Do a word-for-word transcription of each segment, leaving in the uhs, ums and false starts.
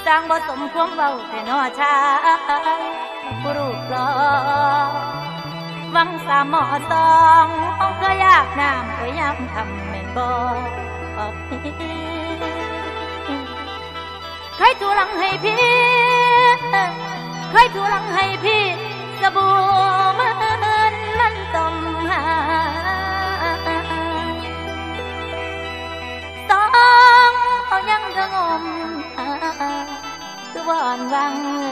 สร้างบ่สมความเว้าแต่นอชายผู้รูปหล่อวังสามหมอสองห้องก็ยากน้ำก็ยามทำเป็นบ่เคยถูหลังให้พี่เคยถูหลังให้พี่สบู่มันมันต้มหาต้องเอายังเธองมคือบ่อนวัง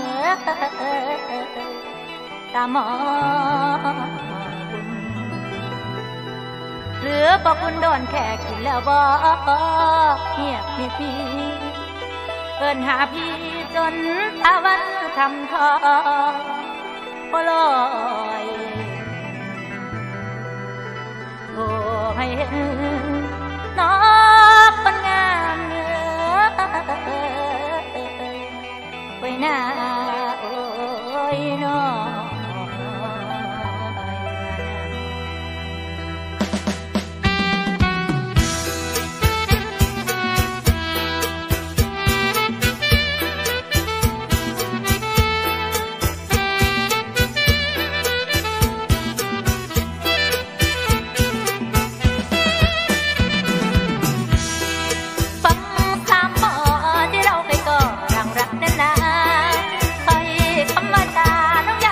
ตาหมอบุญหรือบอกคุณโดนแค่กินแล้วบ่เงียบมีพี่เอิ้นหาพี่จนตะวันทำทอบ่ลอยโอ้ให้เห็นน้องคนงามเนื้อไว้หน้าโอ้ยน้องน้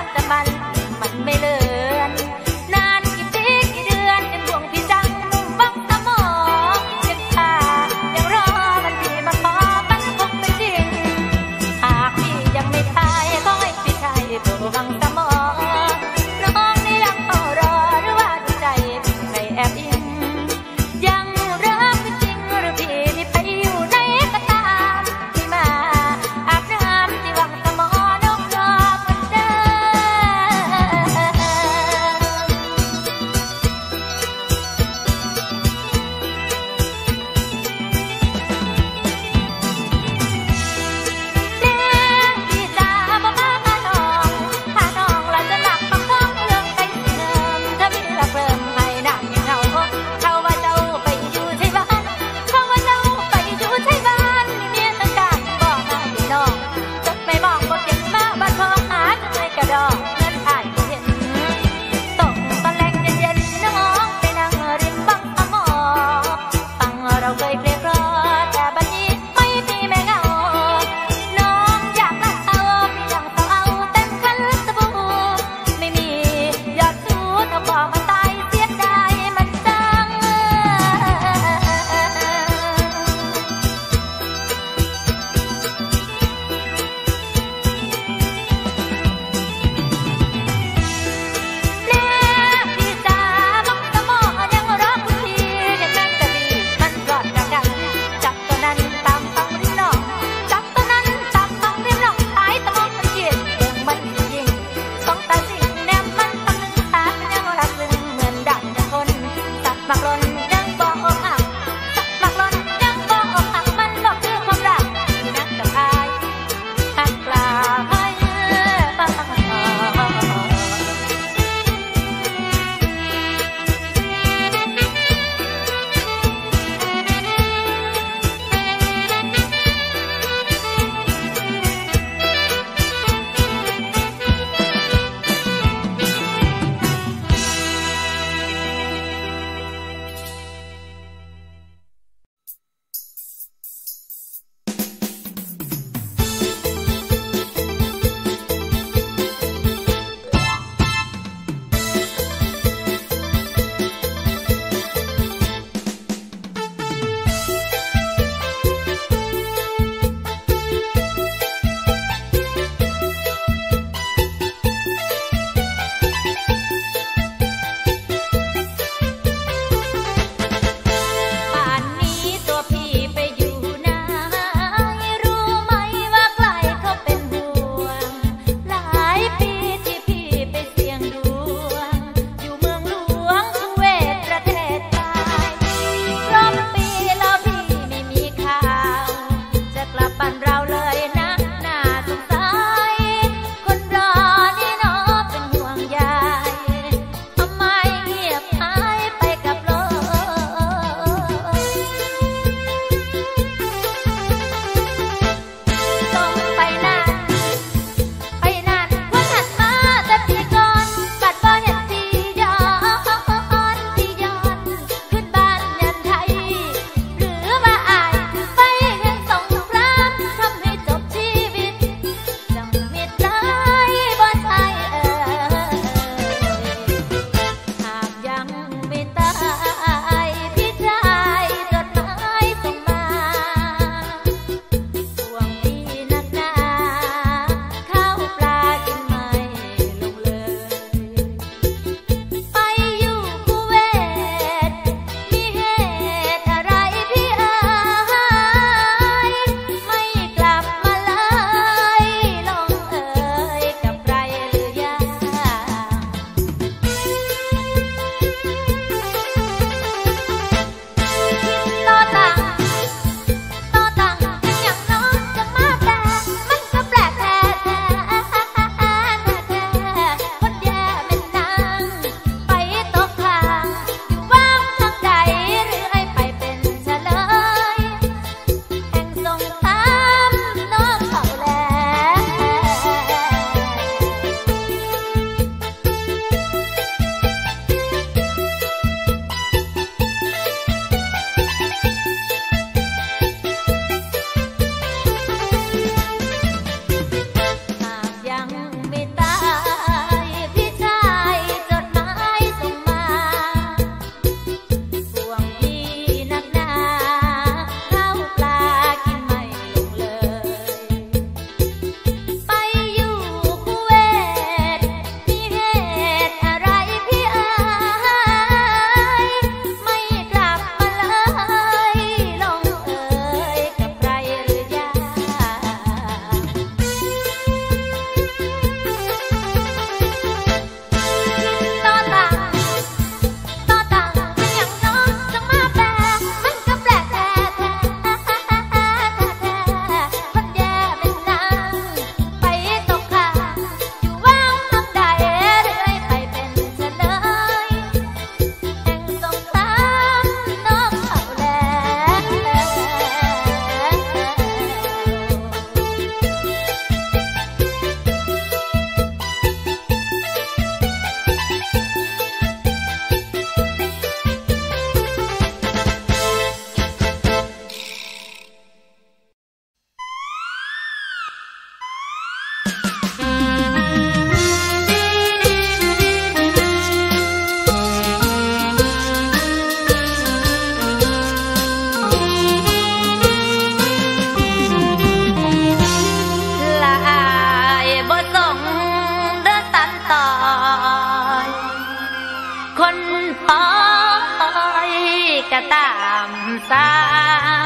ตามสร้าง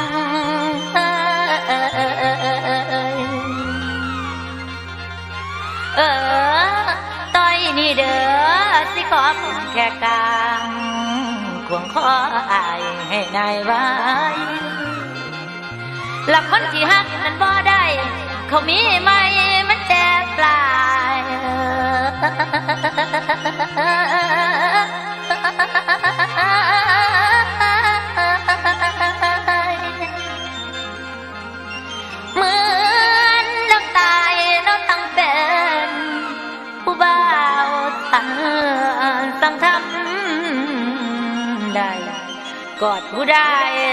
เออต้อยนี่เด้อสิขอเป็นแค่กลางควงคออายให้นายไว้หลักคนที่หักนั้นบ่ได้เขามีไหมมันแต่ปลายเหมือนน้ำตายน้ำตั้งเป็นผู้บ่าวตั้งตั้งทำได้กอดผู้ได้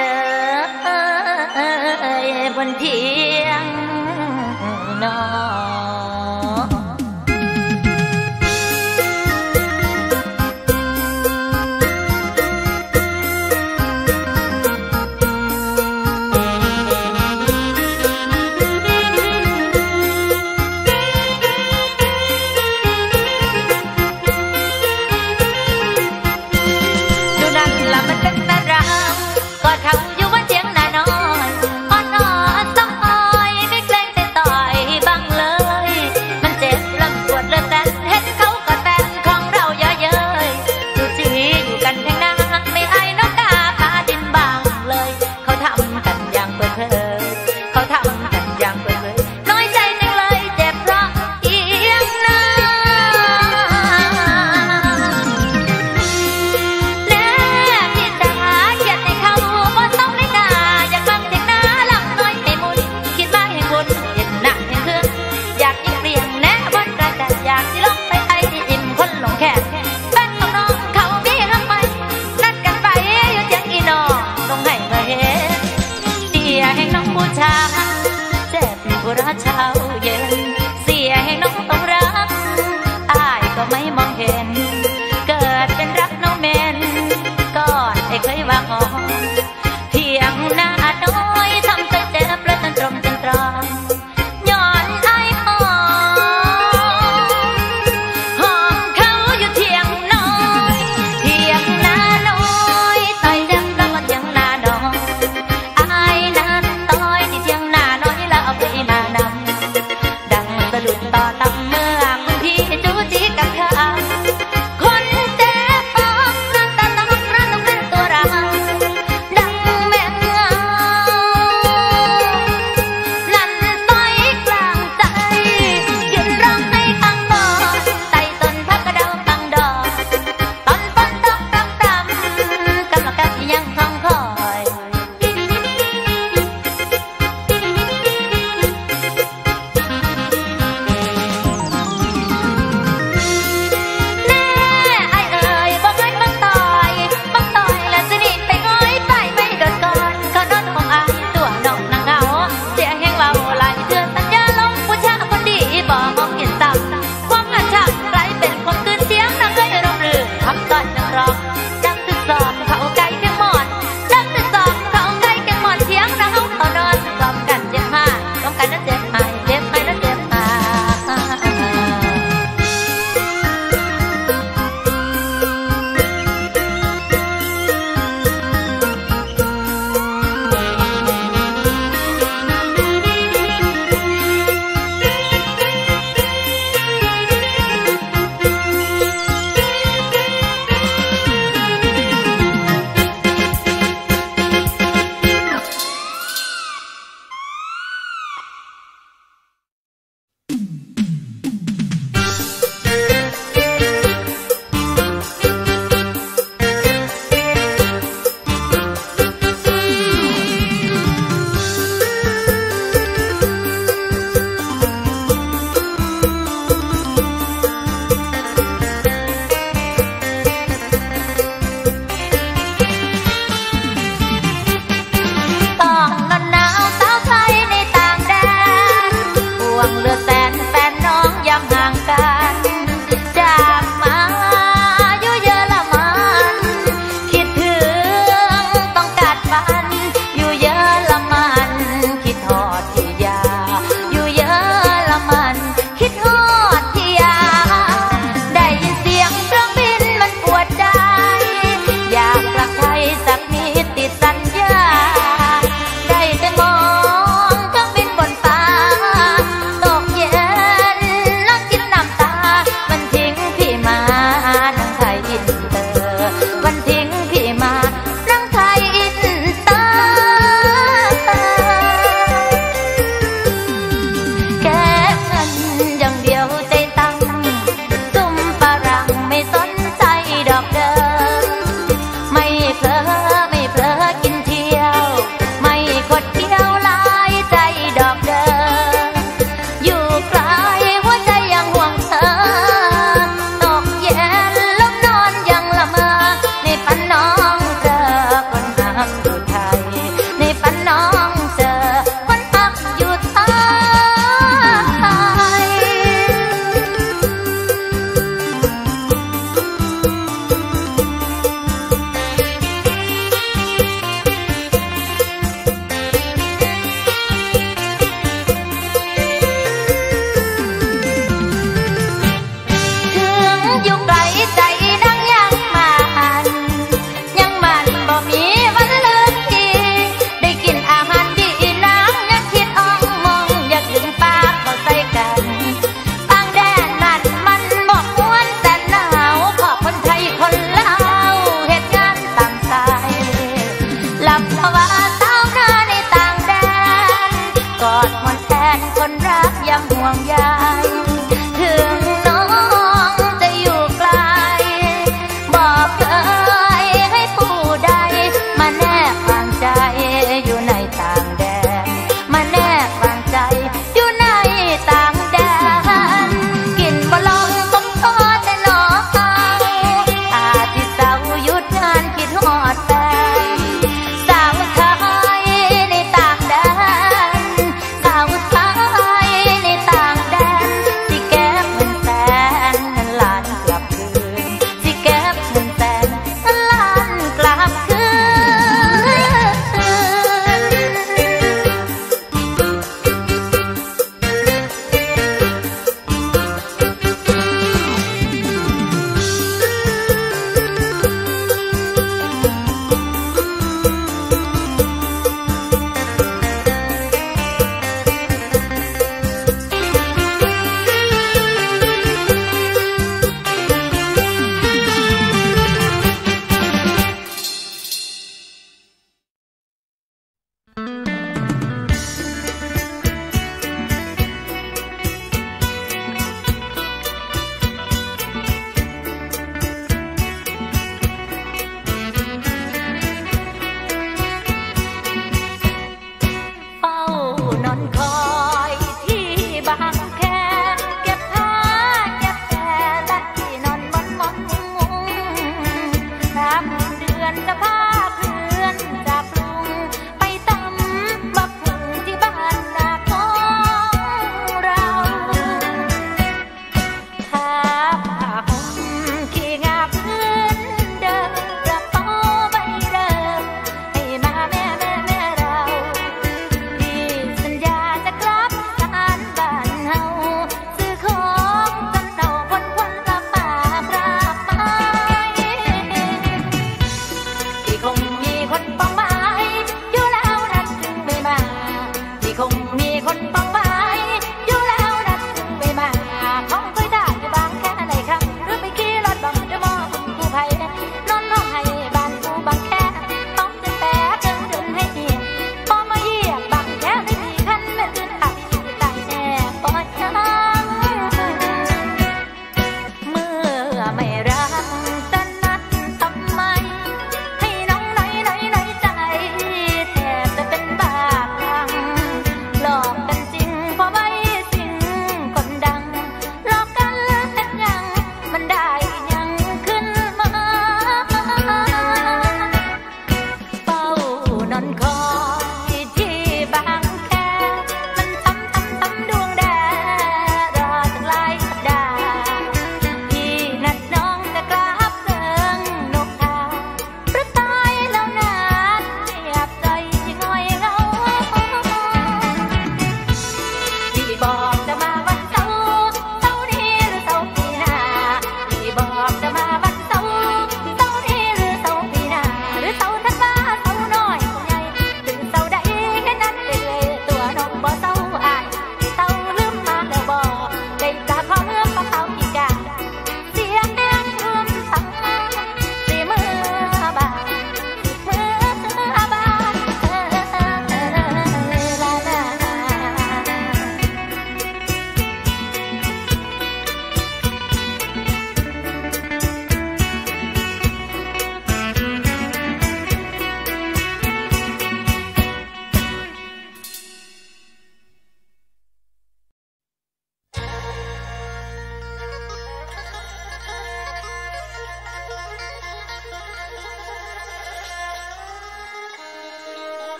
บนเพียงนอนดูนั่นละมันเป็นตารางกอดเขาอยู่บนเตียงน่านอนอ่อนอ่อนต้องอ้อยไม่เกรงแต่ต่อยบังเลยมันเจ็บลำปวดเลยแต่เห็นเขาก็แต่งของเราเยอะเย้ยดูสิอยู่กันแทงหน้าไม่ให้น้ำตาพาดินบางเลยเขาทำกันอย่างเปิดเผยเขาทำกันอย่างเปิดเผยน้อยใจจังเลยเจ็บเพราะเอียงหน้าแน่พี่จ๋าเขียนให้เขาบ่ต้องในหน้าอยากฟังเสียงหน้าหลับน้อยให้มุนคิดมาให้คนเห็นหนักเห็นเครื่องอยากยิงเปลี่ยนแน่บนกระดาษอยากที่ลงไปไอที่อิ่มคนหลงแค่เป็นของน้องเขามีรักไปนัดกันไปอยู่เจียงอีนอต้องให้มาเห็นเสียให้น้องบูชาเจ็บผู้รักเช้าเย็นเสียให้น้องต้องรักอายก็ไม่มองเห็นเกิดเป็นรักน้องเมนก่อนไอ้เคยว่าหอมเพียงหน้าน้อยทำใจเจ็บและจนตรมจนตรอมย้อนไอ้หอมหอมเขาอยู่เทียงน้อยเทียงหน้าน้อยต่อยดังแล้วก็เทียงหน้าน้อยอายนั้นต่อยที่เทียงหน้าน้อยแล้วเอาไปหน้านำดังสะดุดต่อตำเมื่อคุณพี่จูจีกับเขาคนเจ็บปอกน้ำตาต้องรักต้องเป็นตัวเราดังแม่เงานั่นต่อยกลางใจยืนร้องให้ฟังบ่ไต่ต้นพักกระเดาฟังดอกตอนฝนตกรำรำกำลังกัดยังคงคอยแน่ไอ้เอ่ยบอกให้บังต่อยบังต่อยแล้วจะหนีไปง้อยไปไม่โดนก่อนเขาโดนของอายตัวน้องนางเหงาเสียงแห้งเบาหลายเดือนสัญญาลงผู้ชายคนดีบอกมองเห็นซ้ำความอันชักกลายเป็นความตื่นเสียงนางเคยรำลือคำต้อยนังรองดังตึกสอบเขาไก่เพียงหมอนดังตึกสอบเขาไก่เพียงหมอนเสียงนางเขาเขานอนกล่อมกันเจ็บมากกล่อมกันนั้นเจ็บหายเจ็บหายนั้นเจ็บหายต้องนอนหนาวสาวไทยในต่างแดนห่วงเหลือแสนแฟนน้องย้ำห่างกันจากมาอยู่เยอรมันคิดถึงต้องกัดฟันอยู่เยอรมันคิดฮอดที่ยาอยู่เยอรมันคิดฮอดที่ยาได้ยินเสียงเครื่องบินมันปวดใจอยากกลับไทยสักนิด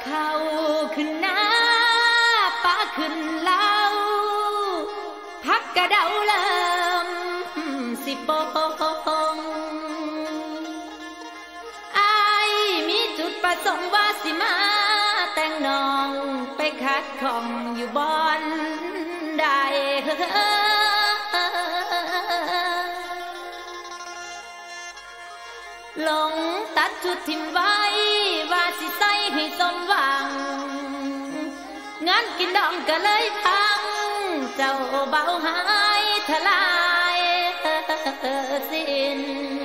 เขาขึ้นหน้าป้าขึ้นเล่าพักกระเดาเริ่มสิปงอายมีจุดประสงค์ว่าสิมาแต่งน้องไปคัดของอยู่บอนใดหลงตัดชุดทิมไว้ว่าสิใส่ให้สมหวังงานกินดองก็เลยพังเจ้าเบาหายทลายสิ้น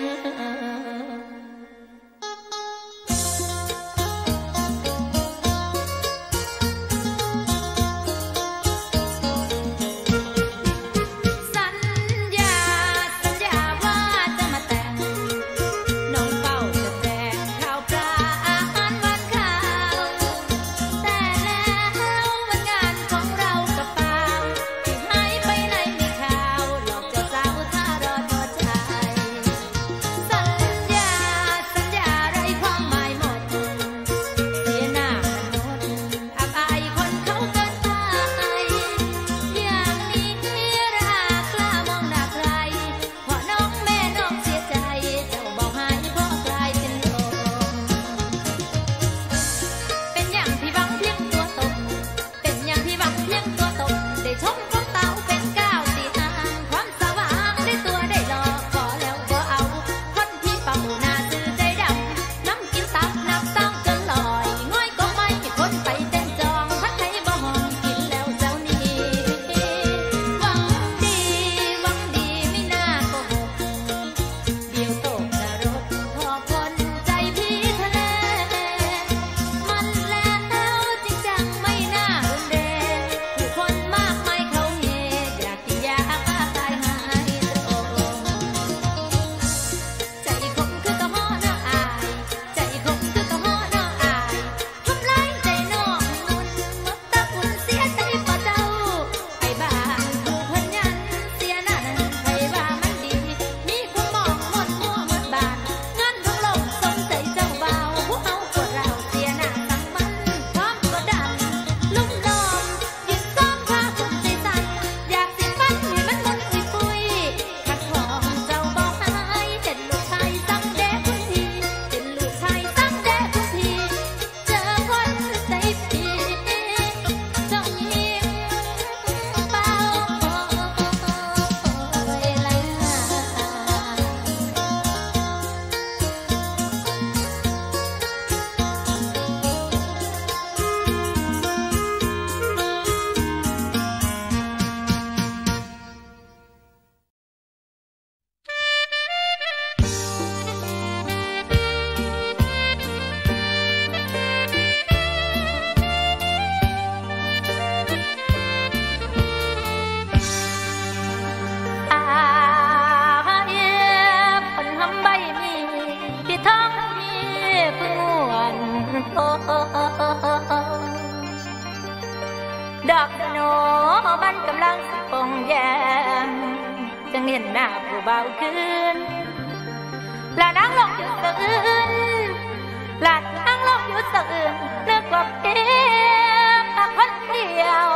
ดอกสโนบันกำลังสิปงแยมจังเห็นหน้าผู้เบาขึ้นลานั่งลงอยู่สะอื่นลานั่งลงอยู่สะอื่นนึกว่าเพียงคนเดียว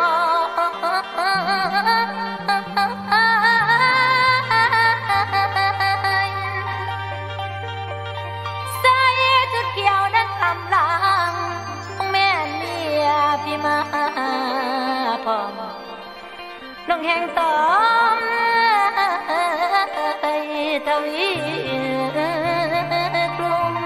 ใส่จุดเขียวนั้นทำลังแม่เมียพี่มาพร้อมน้องแห่งตอมทวีกลุ่ม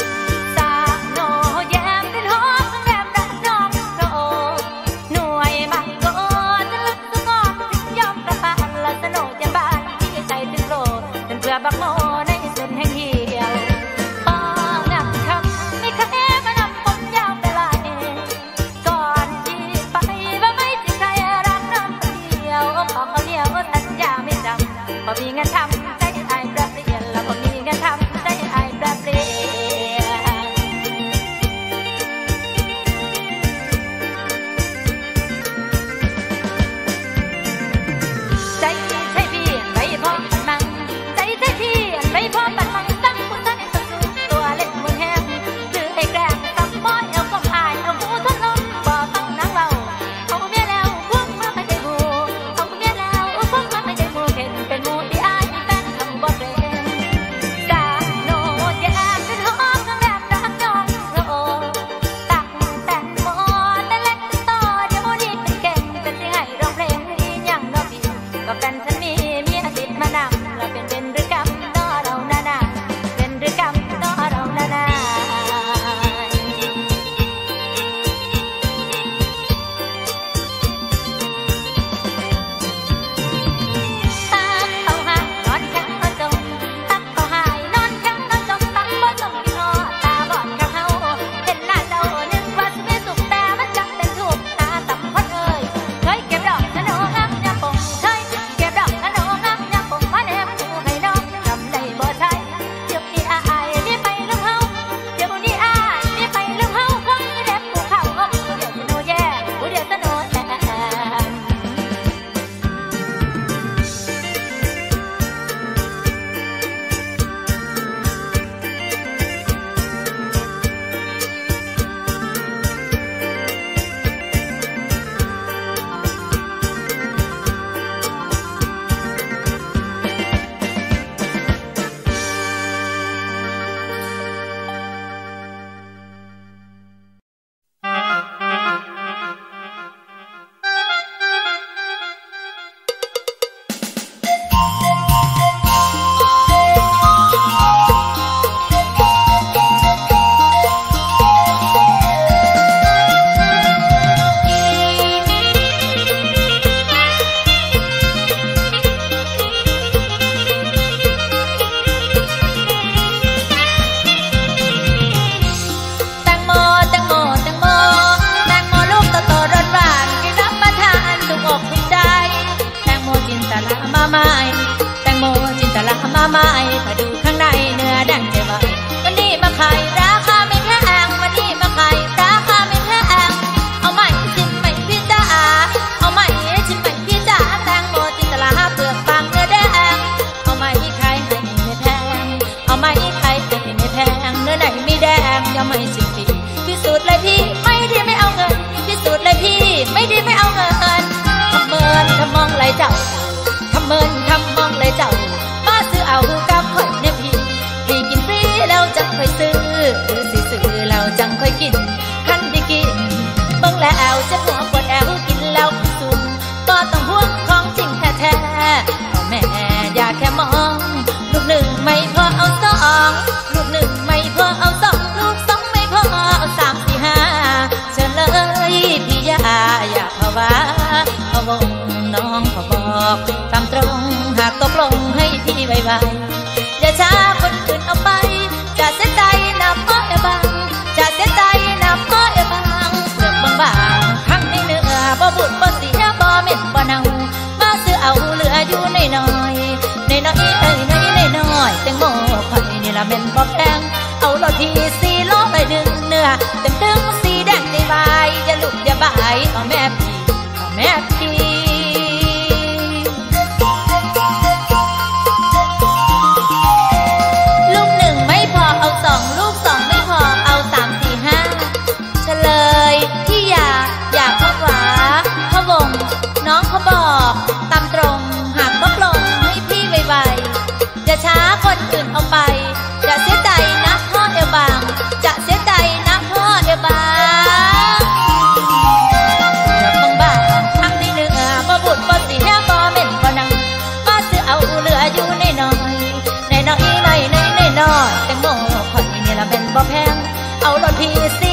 มบอกตามตรงหากตกลงให้พี่ไวๆอย่าช้าคนอื่นเอาไปจะเสียใจนะพ่อเอ๋บางจะเสียใจนะพ่อเอ๋บางเสือกบางบางทั้งในเนื้อบ่บุญบ่เสียบ่เม็ดบ่เน่ามาซื้อเอาเหลืออยู่ในน้อยในน้อยเอ้ยในในน้อยแตงโมข่อยนี่ละเม็นบ่แพงเอาโลดพี่สี่โลไปดึงเนื้อเต็มตึงสีแดงใจบายอย่าลุกอย่าบ่ายเอาแม่พี่เอาแม่พี่ลูกหนึ่งไม่พอเอาสองลูกสองไม่พอเอาสามสี่ห้าเฉลยที่อยากอยากพวาพะวงน้องเขาบอกตามตรงหากตกลงให้พี่ไวๆอย่าช้าคนอื่นเอาไปจะเสียใจนะพ่อเอวบางจะเสียใจนะพ่อเอวบางเลือกบางบางทั้งที่เนื้อบ่บุญบ่เสียบ่เม็นบ่นังมาซื้อเอาเหลืออยู่ในน้อยในน้อยในในในน้อยแตงโมข่อยนี่ละเป็นบ่แพงเอารถพี่สิ